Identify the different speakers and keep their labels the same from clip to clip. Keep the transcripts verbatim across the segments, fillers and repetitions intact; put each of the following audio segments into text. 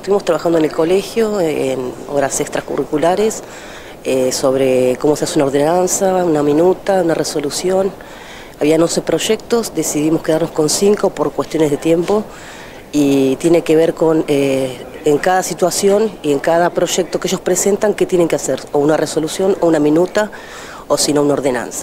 Speaker 1: estuvimos trabajando en el colegio, en horas extracurriculares, eh, sobre cómo se hace una ordenanza, una minuta, una resolución. Habían once proyectos, decidimos quedarnos con cinco por cuestiones de tiempo y tiene que ver con eh, en cada situación y en cada proyecto que ellos presentan qué tienen que hacer, o una resolución, o una minuta, o si no una ordenanza.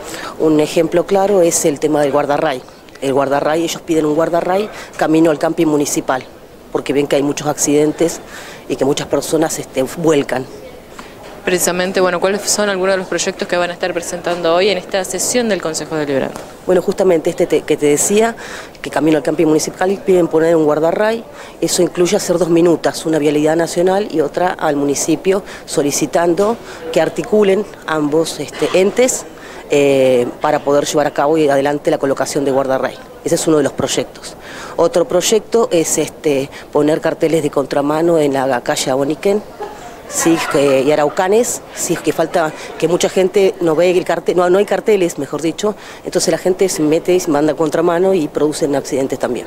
Speaker 1: Un ejemplo claro es el tema del guardarray. El guardarray, ellos piden un guardarray camino al camping municipal, porque ven que hay muchos accidentes y que muchas personas este, vuelcan.
Speaker 2: Precisamente, bueno, ¿cuáles son algunos de los proyectos que van a estar presentando hoy en esta sesión del Consejo Deliberante?
Speaker 1: Bueno, justamente este te, que te decía, que camino al camping municipal piden poner un guardarray, eso incluye hacer dos minutas, una vialidad nacional y otra al municipio, solicitando que articulen ambos este, entes eh, para poder llevar a cabo y adelante la colocación de guardarray. Ese es uno de los proyectos. Otro proyecto es este, poner carteles de contramano en la calle Aboniquén, sí, que, y Araucanes, sí, que falta, que mucha gente no ve el cartel, no, no hay carteles, mejor dicho, entonces la gente se mete y se manda contramano y producen accidentes también.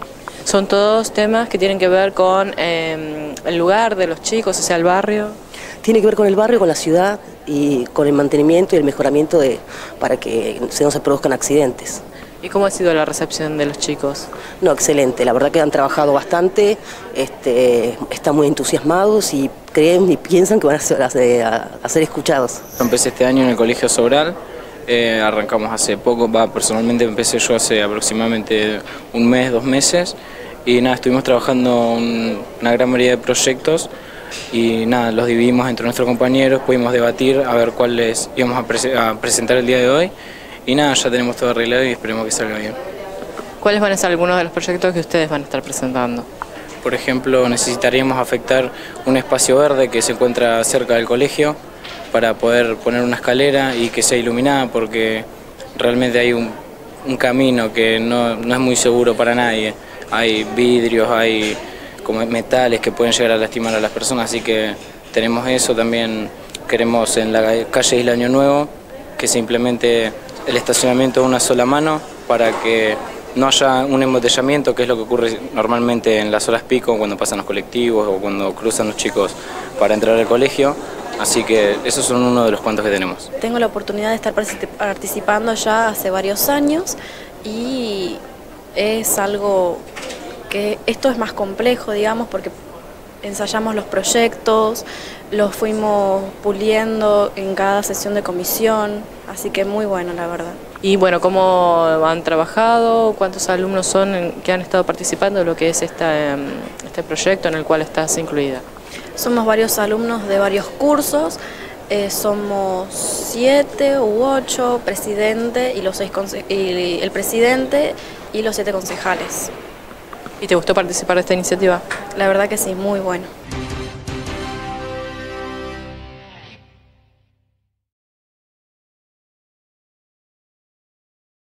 Speaker 2: Son todos temas que tienen que ver con eh, el lugar de los chicos, o sea, el barrio.
Speaker 1: Tiene que ver con el barrio, con la ciudad y con el mantenimiento y el mejoramiento de, para que no se produzcan accidentes.
Speaker 2: ¿Y cómo ha sido la recepción de los chicos?
Speaker 1: No, excelente, la verdad que han trabajado bastante, este, están muy entusiasmados y creen y piensan que van a ser, a ser escuchados.
Speaker 3: Empecé este año en el Colegio Sobral, eh, arrancamos hace poco, va, personalmente empecé yo hace aproximadamente un mes, dos meses, y nada, estuvimos trabajando un, una gran variedad de proyectos y nada, los dividimos entre nuestros compañeros, pudimos debatir a ver cuáles íbamos a, pre a presentar el día de hoy. Y nada, ya tenemos todo arreglado y esperemos que salga bien.
Speaker 2: ¿Cuáles van a ser algunos de los proyectos que ustedes van a estar presentando?
Speaker 3: Por ejemplo, necesitaríamos afectar un espacio verde que se encuentra cerca del colegio para poder poner una escalera y que sea iluminada, porque realmente hay un, un camino que no, no es muy seguro para nadie. Hay vidrios, hay como metales que pueden llegar a lastimar a las personas, así que tenemos eso. También queremos en la calle Isla Año Nuevo que se implemente el estacionamiento de una sola mano para que no haya un embotellamiento, que es lo que ocurre normalmente en las horas pico cuando pasan los colectivos o cuando cruzan los chicos para entrar al colegio. Así que esos son uno de los cuantos que tenemos.
Speaker 4: Tengo la oportunidad de estar participando ya hace varios años y es algo que esto es más complejo, digamos, porque ensayamos los proyectos, los fuimos puliendo en cada sesión de comisión, así que muy bueno, la verdad.
Speaker 2: Y bueno, ¿cómo han trabajado? ¿Cuántos alumnos son en, que han estado participando de lo que es esta, este proyecto en el cual estás incluida?
Speaker 4: Somos varios alumnos de varios cursos, eh, somos siete u ocho, presidente y, los seis y el presidente y los siete concejales.
Speaker 2: ¿Y te gustó participar de esta iniciativa?
Speaker 4: La verdad que sí, muy bueno.